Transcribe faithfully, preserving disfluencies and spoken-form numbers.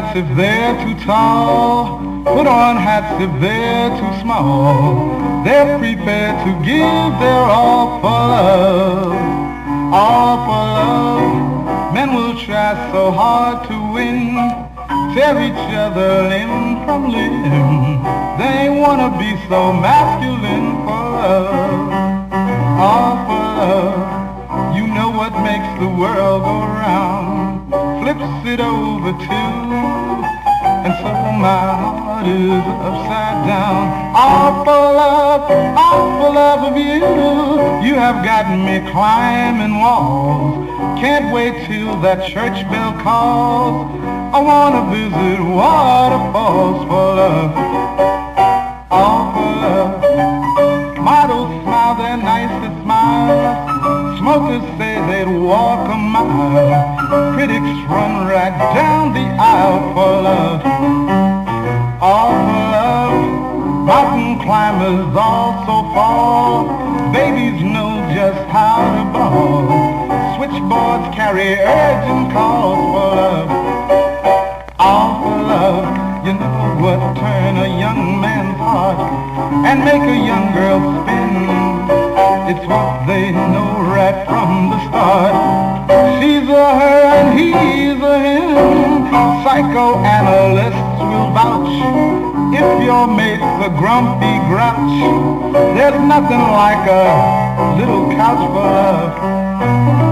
hats if they're too tall, put on hats if they're too small. They're prepared to give their all for love, all for love. Men will try so hard to win, tear each other limb from limb. They wanna be so masculine for love, all for love. You know what makes the world go round, flips it over too, and so my heart is upside down. All for love, all for love of you. You have gotten me climbing walls, can't wait till that church bell calls. I wanna visit waterfalls for love, all for love. Models smile their nicest smiles, smokers say they'd walk a mile, critics run right down the aisle for love, all for love. Mountain climbers also fall, babies know just how to ball, switchboards carry urgent calls for love, all for love. You know what turn a young man's heart and make a young girl spin? It's what they know right from the start. She's a her and he's a him. Psychoanalysts will vouch if your mate's a grumpy grouch. There's nothing like a little couch for love.